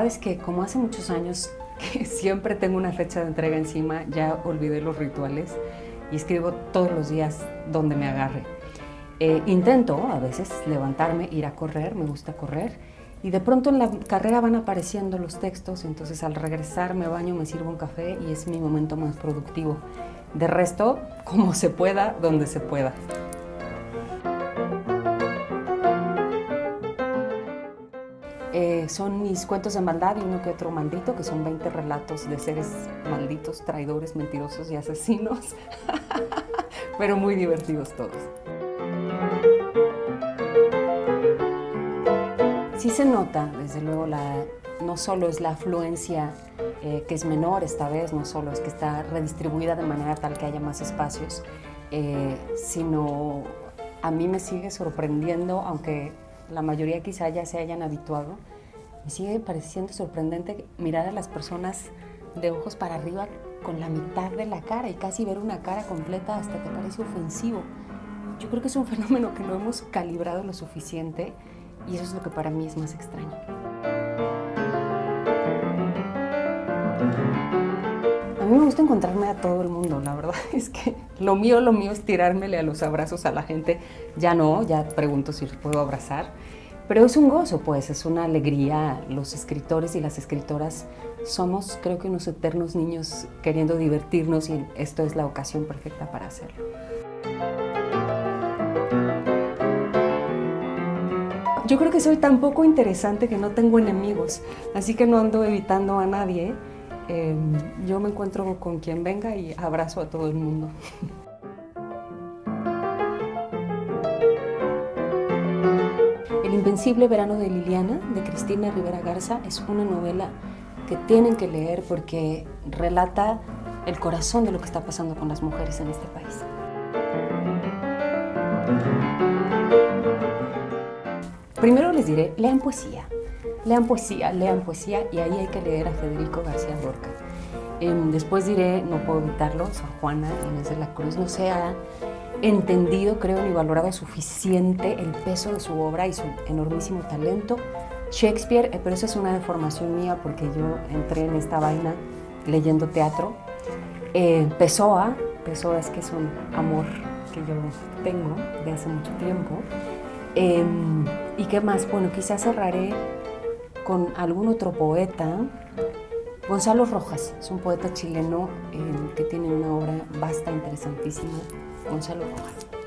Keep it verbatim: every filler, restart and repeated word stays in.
verdad es que como hace muchos años que siempre tengo una fecha de entrega encima, ya olvidé los rituales y escribo todos los días donde me agarre. Eh, intento a veces levantarme, ir a correr, me gusta correr, y de pronto en la carrera van apareciendo los textos, entonces al regresar me baño, me sirvo un café y es mi momento más productivo. De resto, como se pueda, donde se pueda. Eh, son mis cuentos de maldad y uno que otro maldito, que son veinte relatos de seres malditos, traidores, mentirosos y asesinos, pero muy divertidos todos. Sí se nota, desde luego, la, no solo es la afluencia eh, que es menor esta vez, no solo es que está redistribuida de manera tal que haya más espacios, eh, sino a mí me sigue sorprendiendo, aunque la mayoría quizá ya se hayan habituado, me sigue pareciendo sorprendente mirar a las personas de ojos para arriba con la mitad de la cara y casi ver una cara completa hasta te parece ofensivo. Yo creo que es un fenómeno que no hemos calibrado lo suficiente y eso es lo que para mí es más extraño. A mí me gusta encontrarme a todo el mundo, la verdad es que lo mío, lo mío es tirármele a los abrazos a la gente. Ya no, ya pregunto si los puedo abrazar, pero es un gozo, pues, es una alegría. Los escritores y las escritoras somos, creo que, unos eternos niños queriendo divertirnos y esto es la ocasión perfecta para hacerlo. Yo creo que soy tan poco interesante que no tengo enemigos, así que no ando evitando a nadie. Eh, yo me encuentro con quien venga y abrazo a todo el mundo. El invencible verano de Liliana, de Cristina Rivera Garza, es una novela que tienen que leer porque relata el corazón de lo que está pasando con las mujeres en este país. Primero les diré, lean poesía. Lean poesía, lean poesía, y ahí hay que leer a Federico García Lorca. Eh, después diré, no puedo evitarlo, Sor Juana Inés de la Cruz. No se ha entendido, creo, ni valorado suficiente el peso de su obra y su enormísimo talento. Shakespeare, eh, pero esa es una deformación mía porque yo entré en esta vaina leyendo teatro. Eh, Pessoa, Pessoa es que es un amor que yo tengo de hace mucho tiempo. Eh, ¿Y qué más? Bueno, quizás cerraré con algún otro poeta. Gonzalo Rojas es un poeta chileno eh, que tiene una obra vasta, interesantísima. Gonzalo Rojas.